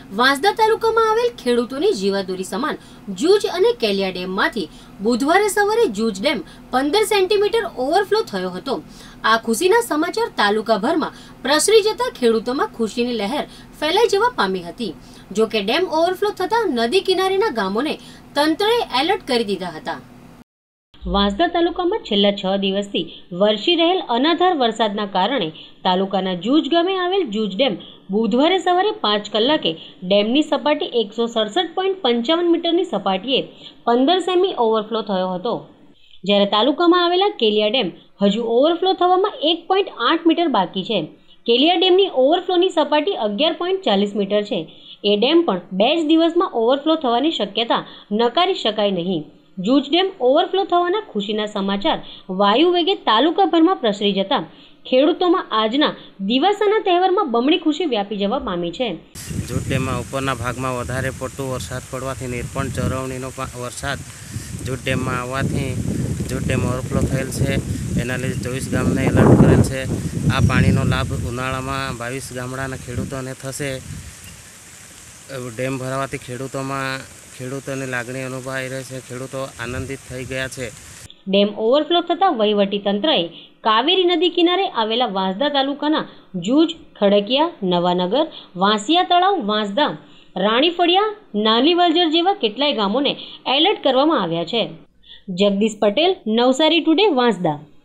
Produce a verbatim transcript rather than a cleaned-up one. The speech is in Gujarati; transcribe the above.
વાંસદા તાલુકામાં આવેલ ખેડૂતોની જીવાદોરી સમાન જૂજ અને કેલિયા ડેમમાંથી બુધવારે સવારે જૂજ ડેમ પંદર સેન્ટીમીટર ઓવરફ્લો થયો હતો। આ ખુશીના સમાચાર તાલુકાભરમાં પ્રસરી જતા ખેડૂતોમાં ખુશીની લહેર ફેલાઈ જવા પામી હતી। જો કે ડેમ ઓવરફ્લો થતા નદી કિનારેના ગામોને તંત્રએ એલર્ટ કરી દીધા હતા। વાંસદા તાલુકામાં છેલ્લા છ દિવસથી વરસી રહેલ અનાધાર વરસાદના કારણે તાલુકાના જૂજ ગામે આવેલ જૂજ ડેમ બુધવારે સવારે પાંચ કલાકે ડેમની સપાટી એકસો સડસઠ પોઈન્ટ પંચાવન મીટરની સપાટીએ પંદર સેમી ઓવરફ્લો થયો હતો, જ્યારે તાલુકામાં આવેલા કેલિયા ડેમ હજુ ઓવરફ્લો થવામાં એક પોઈન્ટ આઠ મીટર બાકી છે। કેલિયા ડેમની ઓવરફ્લોની સપાટી અગિયાર પોઈન્ટ ચાલીસ મીટર છે। એ ડેમ પણ બે જ દિવસમાં ઓવરફ્લો થવાની શક્યતા નકારી શકાય નહીં। જૂજ ડેમ ઓવરફ્લો થવાના ખુશીના સમાચાર વાયુ વેગે તાલુકાભરમાં પ્રસરી જતા ખેડૂતોમાં આજના દિવાસાના તહેવારમાં બમણી ખુશી વ્યાપી જવા પામી છે। જૂજ ડેમમાં ઉપરના ભાગમાં વધારે પડતો વરસાદ પડવાથી નિર્પણ ચરવણીનો વરસાદ જૂજ ડેમમાં આવવાથી જૂજ ડેમ ઓવરફ્લો થયેલ છે। એના લીધે ચોવીસ ગામને એલર્ટ કરેલ છે। આ પાણીનો લાભ ઉનાળામાં બાવીસ ગામડાના ખેડૂતોને થશે। ડેમ ભરાવાથી ખેડૂતોમાં ખેડૂતોની લાગણી અનુભવાઈ રહી છે। ખેડૂતો આનંદિત થઈ ગયા છે। ડેમ ઓવરફ્લો થતા વહીવટી તંત્રએ કાવેરી નદી કિનારે આવેલા વાંસદા તાલુકાના જૂજ, ખડકિયા, નવાનગર, વાંસિયા તળાવ, વાંસદા, રાણીફળિયા, નાલી વલજર જેવા કેટલાય ગામોને એલર્ટ કરવામાં આવ્યા છે। જગદીશ પટેલ, નવસારી ટુડે, વાંસદા।